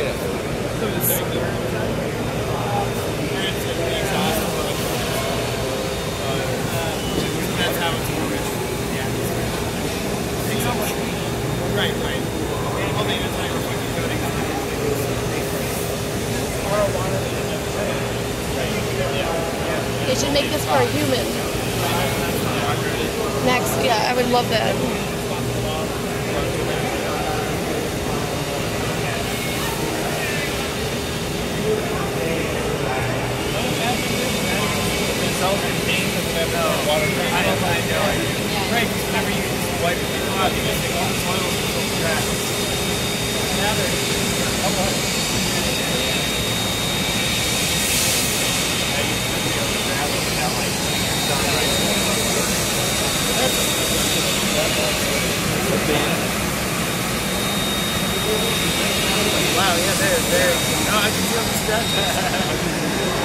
That's how it's working. Yeah. Right. All the anti-reflective coatings. They should make this for a human. Next, yeah, I would love that. I know. Right, because whenever you wipe it out, you just take all the soil and fill the trash. Now they're wow, yeah, there. No, I can feel the scratches.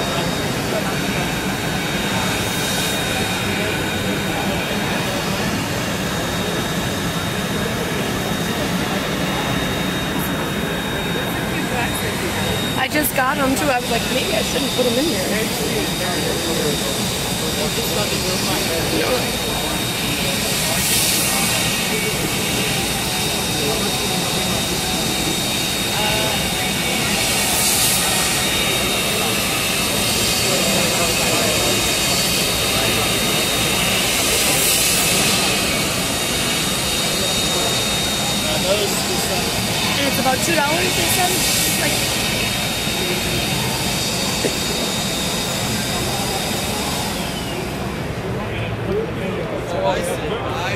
I just got them too. I was like, maybe I shouldn't put them in there. And it's about $2, they said. Like. Oh, I see.